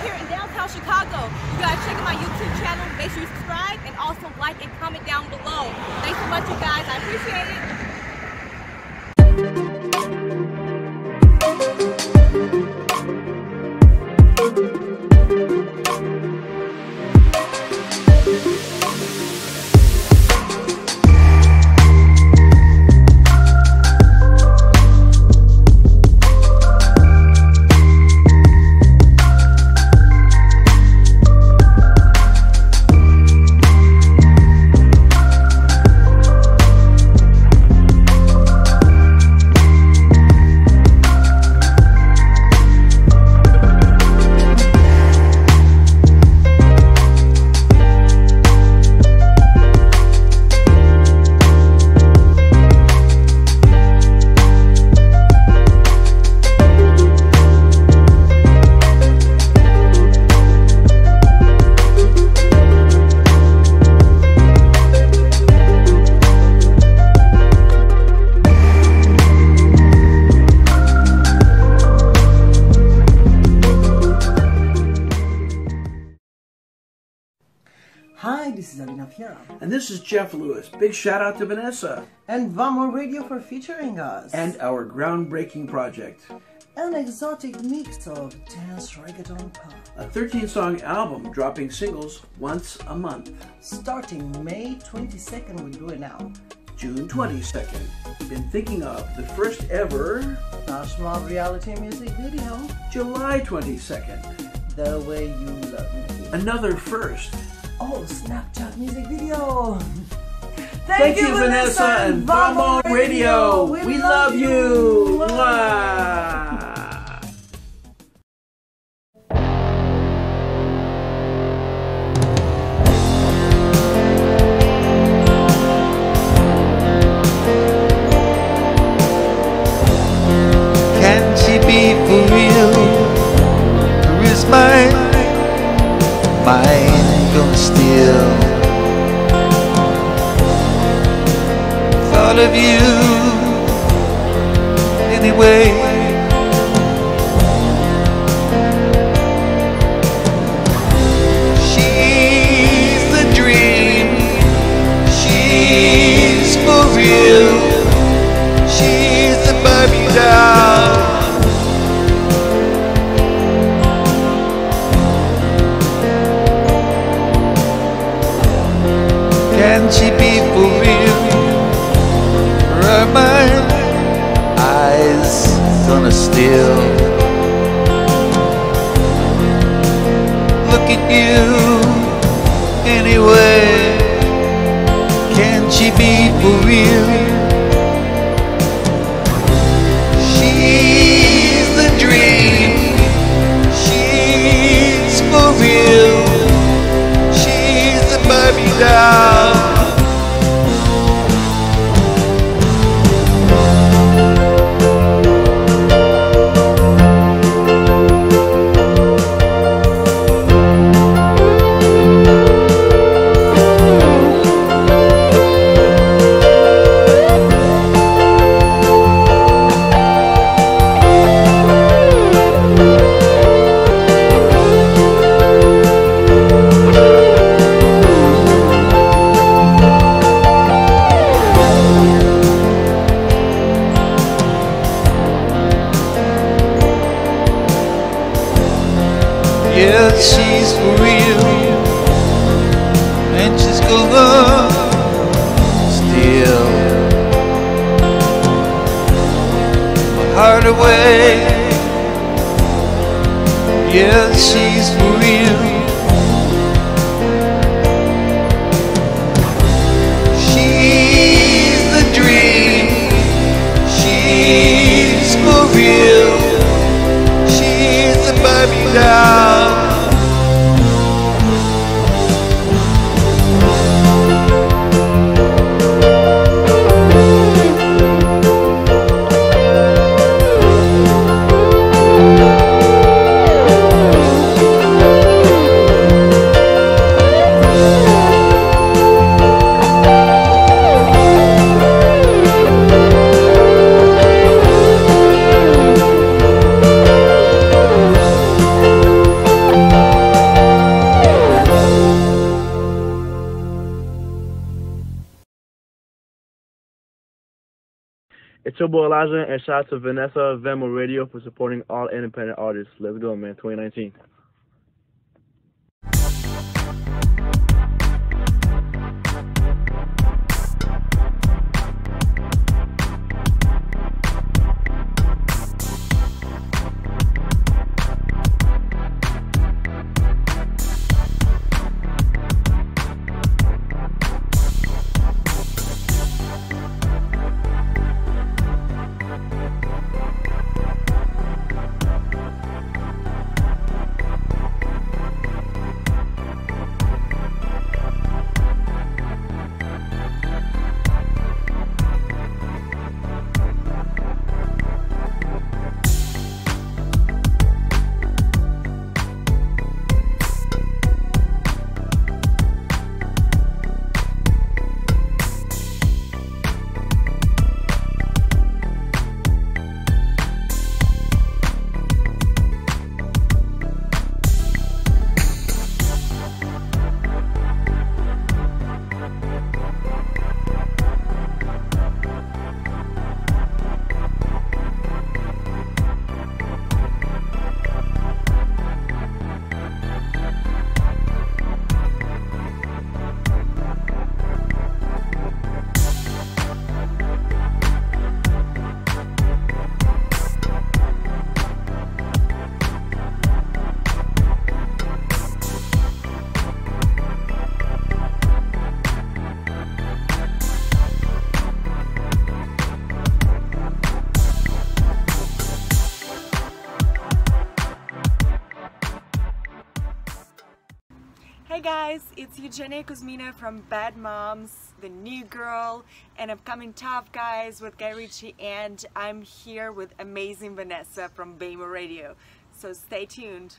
here in downtown Chicago. You guys check out my YouTube channel. Make sure you subscribe and also like and comment down below. Thanks so much, you guys. I appreciate it. Hi, this is Alina Fiera. And this is Jeff Lewis. Big shout out to Vanessa. And VaMo Radio for featuring us. And our groundbreaking project. An exotic mix of dance, reggaeton, pop. A 13-song album dropping singles once a month. Starting May 22nd, we do it now. June 22nd, we've been thinking of the first ever Flash Mob reality music video. July 22nd, The Way You Love Me. Another first. Oh, Snapchat music video. Thank you, Vanessa and VaMo Radio. We love you. Mwah. Can she be for real? Or is mine gonna steal? Thought of you anyway. She's the dream. She's for real. She's the Barbie doll. Can she be for real? Or are my eyes gonna steal? Look at you anyway. Can she be for real? She's the dream. She's for real. She's the Barbie doll. Yeah, she's for real, and she's gonna steal my heart away. Yeah, she's for real. She's the dream. She's for real. She's the Barbie doll. It's your boy Elijah, and shout out to Vanessa VaMo Radio for supporting all independent artists. Let's go, man. 2019. Hey guys, it's Eugenia Kuzmina from Bad Moms, the new girl, and Upcoming Tough Guys with Guy Ritchie, and I'm here with amazing Vanessa from VaMo Radio. So stay tuned.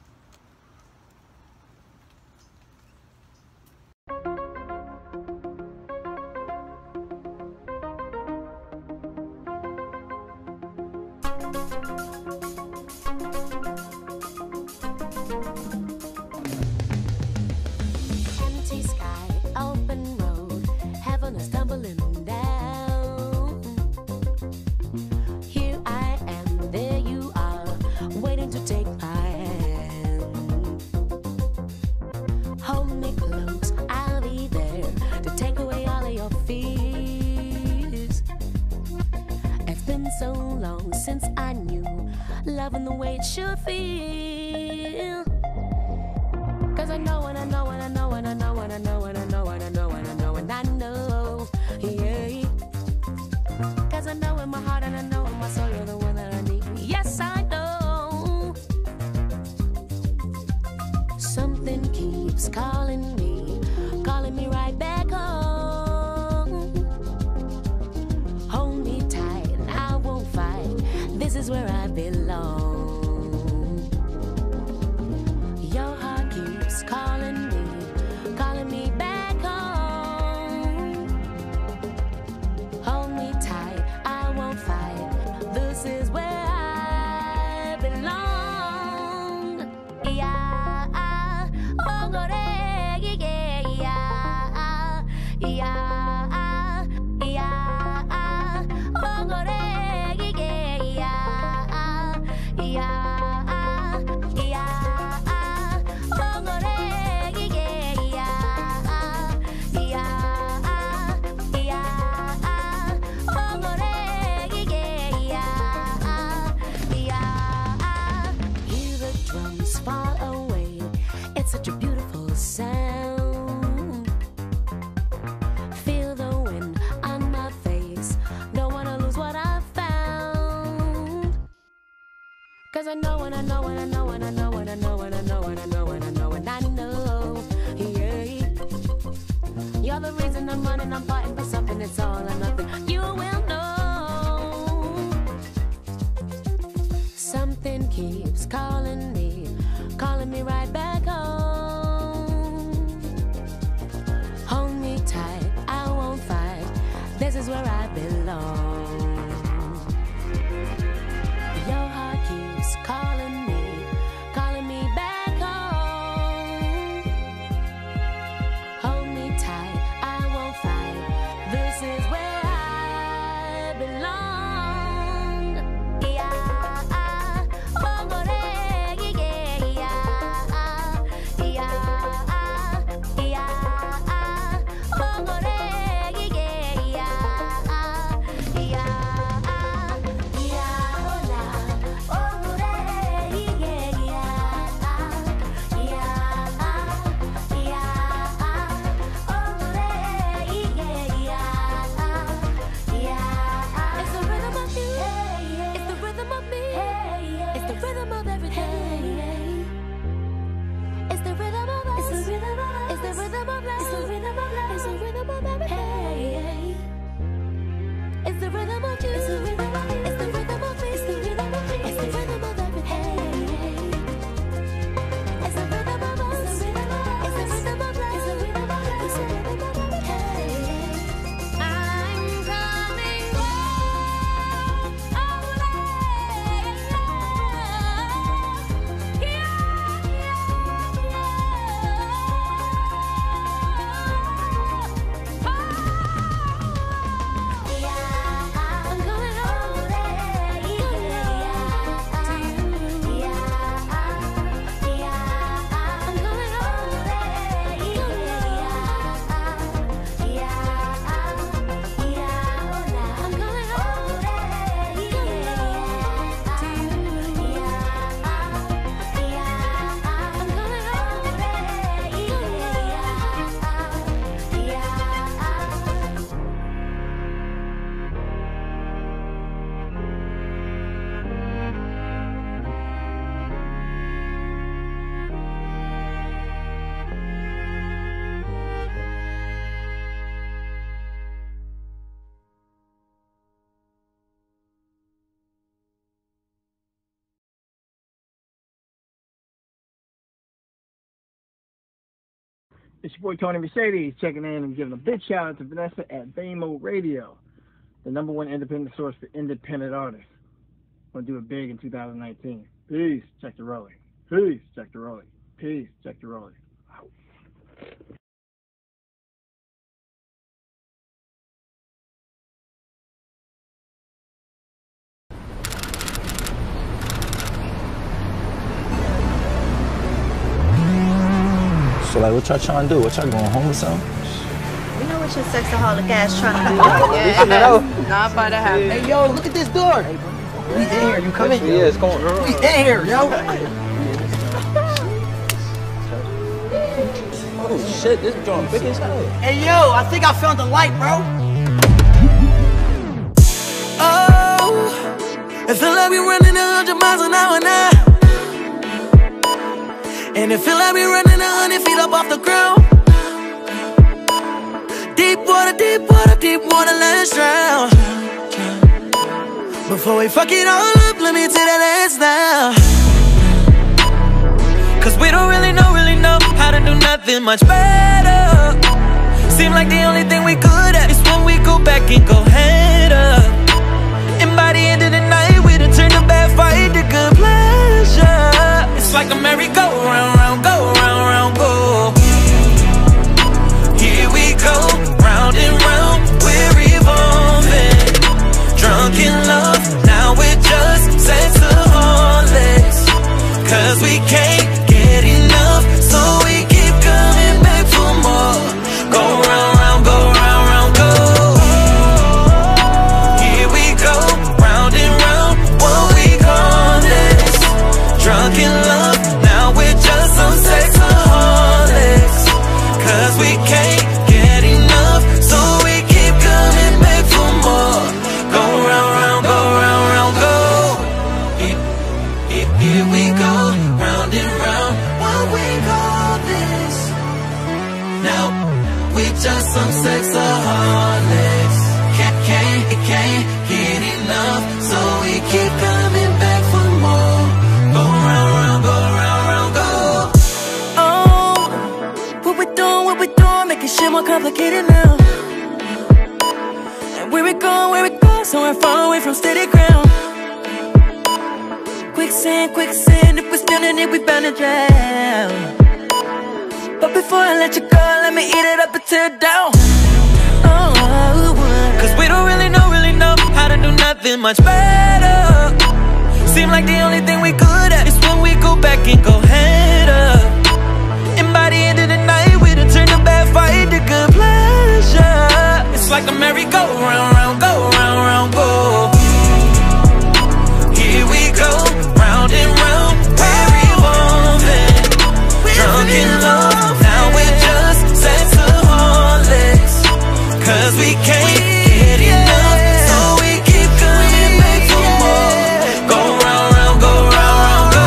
Since I knew loving the way it should feel. Cause I know and I know and I know and I know and I know and I know and I know and I know and I know, yeah. Cause I know in my heart and I know in my soul you're the one that I need. Yes, I know. Something keeps calling me right back home. Hold me tight and I won't fight. This is where I belong. Your heart keeps calling me back home. Hold me tight, I won't fight. This is where I belong. Yeah, oh, go there, yeah, yeah, yeah, yeah, oh, go there. Such a beautiful sound. Feel the wind on my face. Don't wanna lose what I found. Cause I know and I know and I know and I know and I know and I know and I know and I know and I know, yeah. You're the reason I'm running, I'm fighting for something. It's all or nothing. You will know. Something keeps calling me right back home. Hold me tight, I won't fight. This is where I belong. Your heart keeps calling me back home. Hold me tight, I won't fight. This is where I belong. It's your boy Tony Mercedes checking in and giving a big shout out to Vanessa at VaMo Radio, the #1 independent source for independent artists. Gonna do it big in 2019. Peace. Check the rolling. Peace. Check the rolling. Peace. Check the rolling. Out. So like, what y'all trying to do? What y'all going home or something? You know what your sexaholic ass trying to do? Yeah, not about to happen. Hey, yo, look at this door. We in here. You come in. Yeah, it's going on. We in here, yo. Oh shit, this joint big as hell. Hey, yo, I think I found the light, bro. Oh, it feel like we running 100 miles an hour now. And it feel like we running 100 feet up off the ground. Deep water, deep water, deep water, let's drown. Before we fuck it all up, let me take that last down. Cause we don't really know how to do nothing much better. Seem like the only thing we good at is when we go back and go head up. And by the end of the night, we done turn the bad fight to good pleasure. It's like a merry-go-round, round, go, round, round, go. Here we go, round and round, we're evolving. Drunk in love, now we're just sexaholics. Cause we can't get enough, so we keep coming back for more. Go round, round, go round, round, go. Here we go, round and round, what we call this? Drunk in love, now we're just some sexaholics. Cause we can't get enough, so we keep coming back for more. Go round, round, go round, round, go. Here we go, round and round, what we call this? Now we just some sexaholics. Can't get enough, so we keep coming back for more. Go round, round, go round, round, go. Oh, what we doing, making shit more complicated now. And where we going, somewhere far away from steady ground. Quicksand, if we're still in it, we bound to drown. But before I let you go, let me eat it up and tear it down. Oh, cause we don't really know how to do nothing much better. Seem like the only thing we good at is when we go back and go head up. And by the end of the night, we done turn the bad fight to good pleasure. It's like a merry-go-round, round, go round, round, go. Here we go, round and round, we're evolving. Drunk in love, now we're just sexaholics. Cause we can't get enough, so we keep coming back for more. Go round, round, go round, round, go.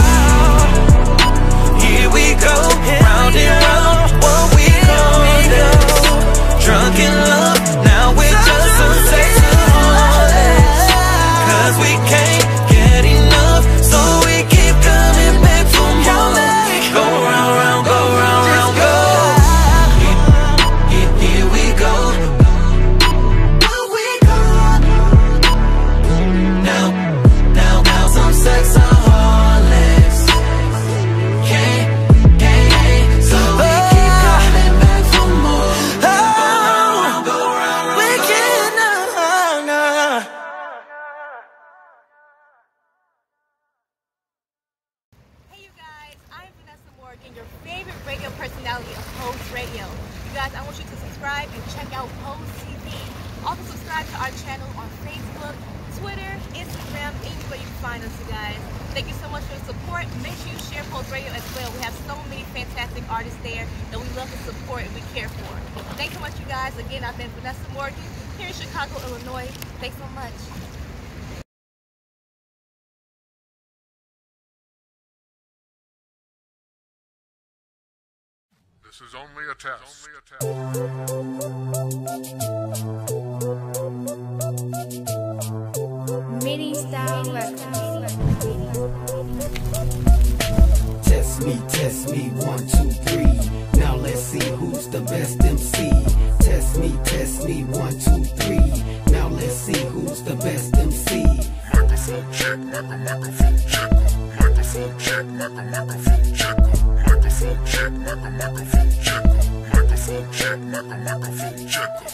Here we go, round and round, what we call this? Drunk in love, now we're just some sexaholics. Cause we can't get enough, so we keep coming back for more. Go round, round, go round, round, go. Here we go. What we got? Now some sexaholics. Can't, so we keep coming back for more. Go round, go round, round, we can't. Hey you guys, I'm Vanessa Morgan, your favorite radio personality of Pose Radio. You guys, I want you to subscribe and check out Pose TV. Also subscribe to our channel on Facebook, Twitter, Instagram, anywhere you can find us, you guys. Thank you so much for the support. Make sure you share Pose Radio as well. We have so many fantastic artists there that we love to support and we care for. Thanks so much, you guys. Again, I've been Vanessa Morgan here in Chicago, Illinois. Thanks so much. This is only a test. MIDI style records. Test me, 1, 2, 3. Now let's see who's the best MC. Test me, 1, 2, 3. Now let's see who's the best MC. Microphone check, microphone check, microphone check, microphone check, microphone check, microphone check, microphone check, microphone check.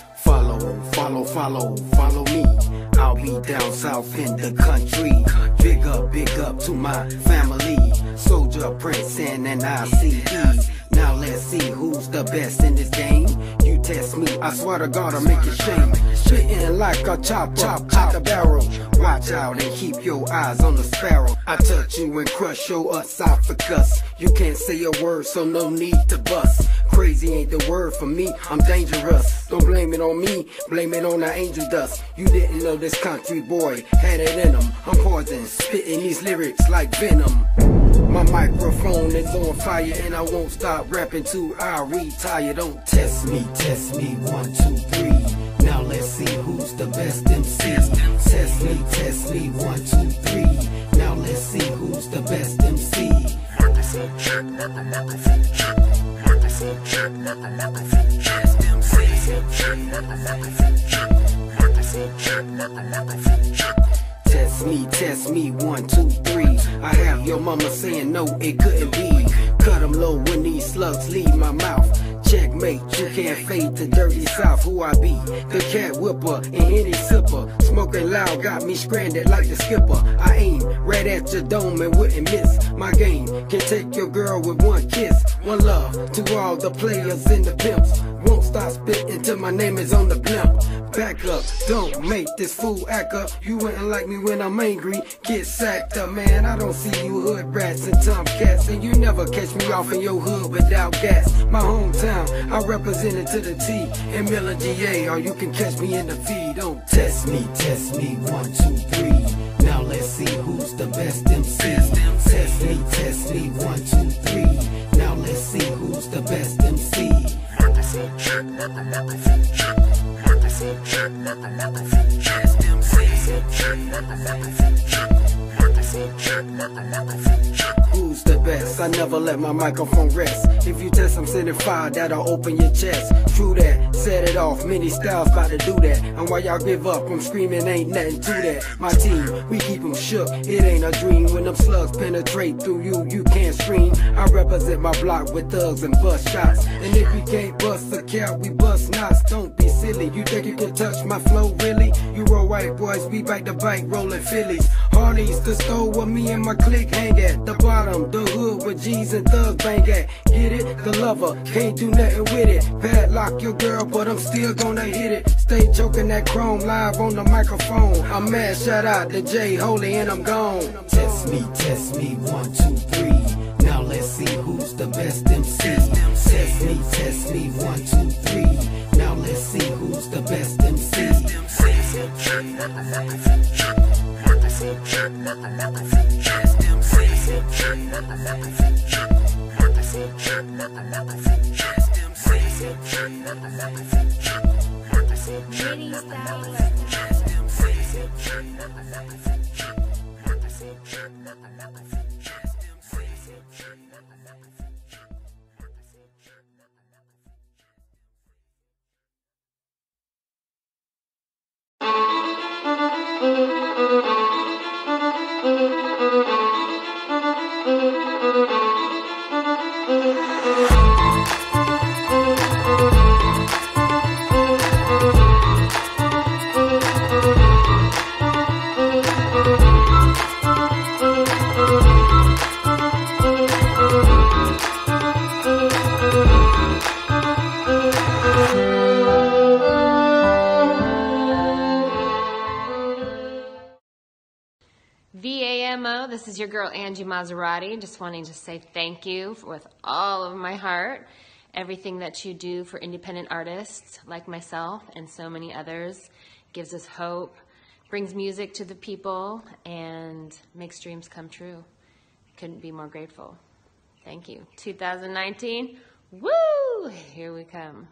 Follow me. I'll be down south in the country. Big up to my family. Soldier, Prince, and ICE. Now let's see who's the best in this game. You test me, I swear to God I'll make you shame. Spitting like a chop out the barrel. Watch out and keep your eyes on the sparrow. I touch you and crush your esophagus. You can't say a word, so no need to bust. Crazy ain't the word for me, I'm dangerous. Don't blame it on me, blame it on the angel dust. You didn't know this country boy had it in him. I'm poison, spitting these lyrics like venom. My microphone is on fire and I won't stop rapping till I retire. Don't test me, 1, 2, 3. Now let's see who's the best MC. Test me, 1, 2, 3. Now let's see who's the best MC. Microphone check, microphone check, microphone check, microphone check, microphone check, microphone check, microphone check, microphone check. Test me, 1, 2, 3. I have your mama saying no, it couldn't be. Cut them low when these slugs leave my mouth. Checkmate, you can't fade to dirty south. Who I be? The cat whipper and any sipper. Smoking loud got me stranded like the skipper. I aim right at your dome and wouldn't miss. My game can take your girl with one kiss. One love to all the players and the pimps. Won't stop spitting till my name is on the blimp. Back up, don't make this fool act up. You wouldn't like me when I'm angry, get sacked up, man. I don't see you hood rats and tomcats, and you never catch me off in your hood without gas. My hometown, I represent it to the T. In Miller, GA, or you can catch me in the V. Don't test me, 1, 2, 3. Now let's see who's the best MC. Test me, 1, 2, 3. Now let's see who's the best MC. Microphone check, microphone check, microphone check, microphone check, microphone check, microphone check, microphone check, microphone check. Who's the best? I never let my microphone rest. If you test, I'm sending fire that'll open your chest. True that, set it off. Many styles about to do that. And while y'all give up, I'm screaming, ain't nothing to that. My team, we keep them shook. It ain't a dream. When them slugs penetrate through you, you can't scream. I represent my block with thugs and bust shots. And if we can't bust a cap, we bust knots. Don't be silly. You think you can touch my flow, really? You roll white boys, we bite the bike, rolling Phillies. Harleys, the store where me and my clique hang at. The bottom, the hood where G's and thugs bang at. Get it? The lover, can't do nothing with it. Padlock your girl, but I'm still gonna hit it. Stay choking that chrome live on the microphone. I'm mad, shout out to J Holy and I'm gone. Test me, 1, 2, 3. Now let's see who's the best MC. Test me, 1, 2, 3. Now let's see who's the best MC. Microphone check, microphone check, microphone check, microphone check, microphone check, microphone check, microphone check, microphone check, microphone check, microphone check, microphone check, microphone check, VaMo, this is your girl Angie Maserati. Just wanting to say thank you with all of my heart. Everything that you do for independent artists like myself and so many others gives us hope, brings music to the people, and makes dreams come true. Couldn't be more grateful. Thank you. 2019, woo! Here we come.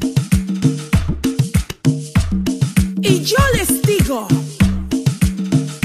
Y yo les digo,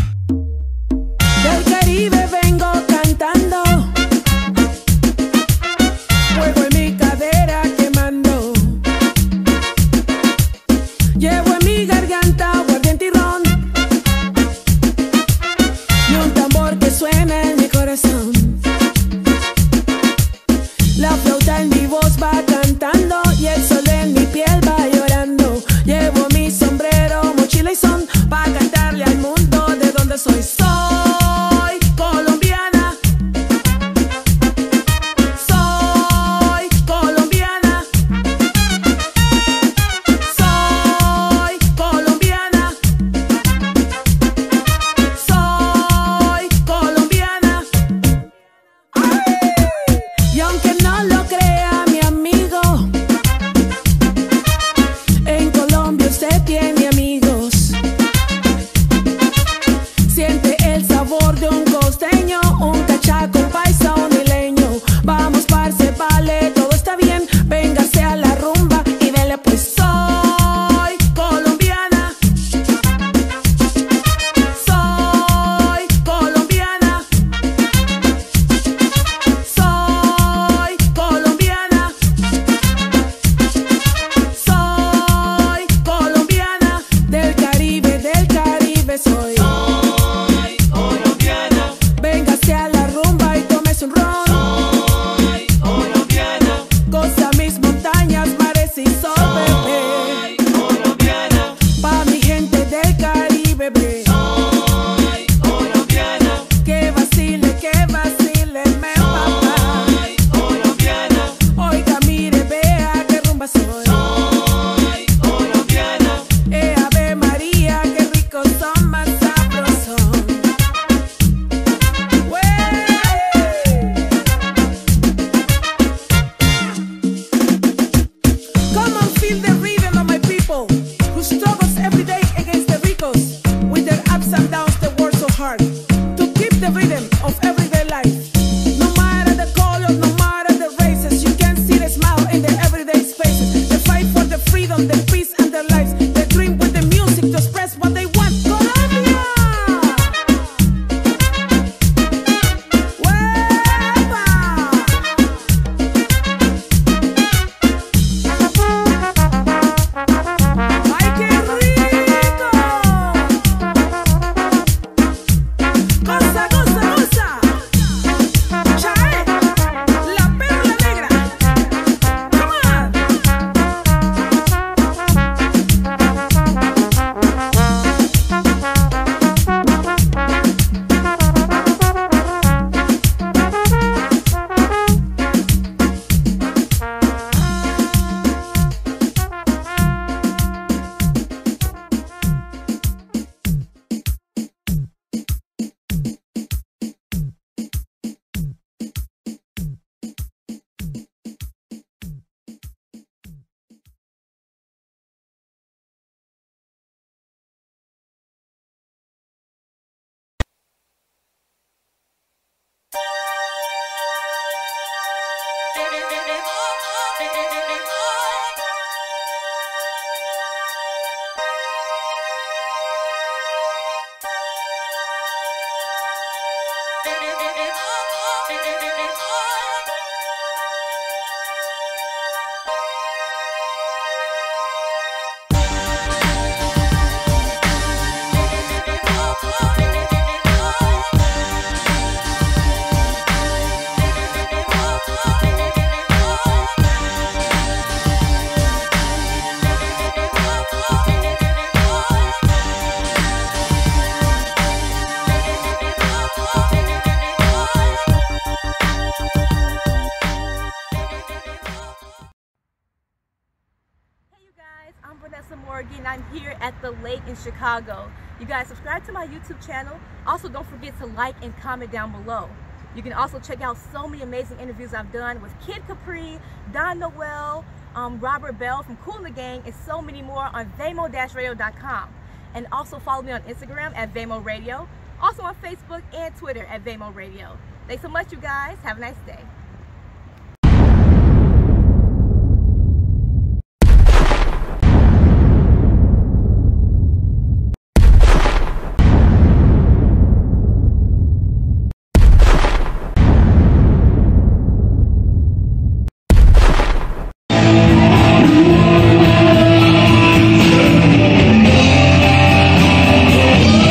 I'm here at the lake in Chicago. You guys subscribe to my YouTube channel. Also, don't forget to like and comment down below. You can also check out so many amazing interviews I've done with Kid Capri, Don Noel, Robert Bell from Kool and the Gang, and so many more on VaMo-radio.com. And also follow me on Instagram at VaMo Radio. Also on Facebook and Twitter at VaMo Radio. Thanks so much, you guys. Have a nice day.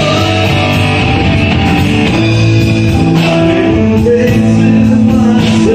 Faces in my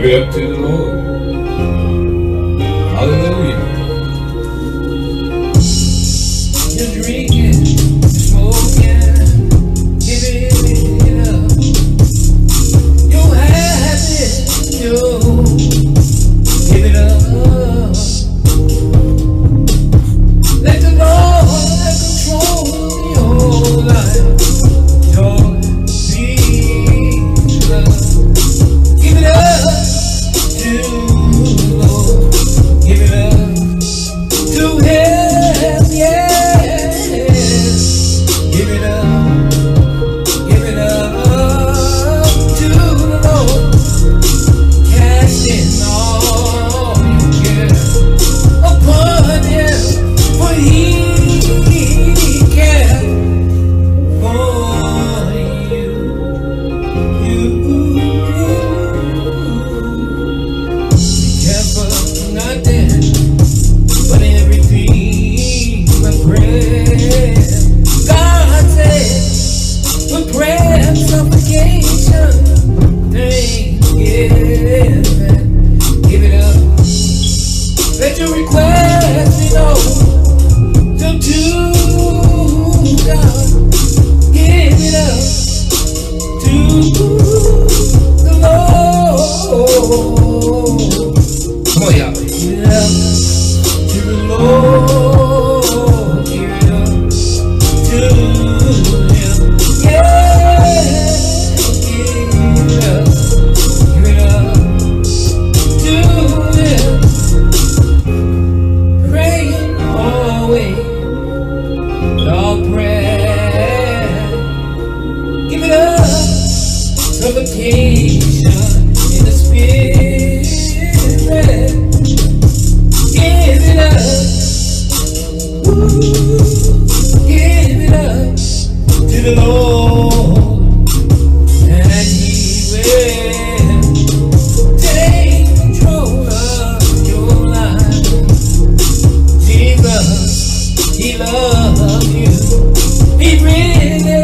Give it up to the Lord. Hallelujah. You're drinking, smoking, give it up. You're happy, give it up. Let the Lord control your life. Joy, peace, love. Give it up to the Lord. Give it up to Him, yes. Give it up to the Lord. Casting all your care upon Him, for He cares for you. Be careful of nothing, but everything with prayer. God said, with prayer and supplication, thanksgiving, give it up. Let your request be known to God. Give it up to the Lord. Come on, y'all. Give it up to the Lord. Give it up to Him. Yeah. Give it up to Him. Praying always, all prayer. Give it up. Supplication in the Spirit. Give it up. Give it up to the Lord, and He will take control of your life. Jesus, He loves you. He really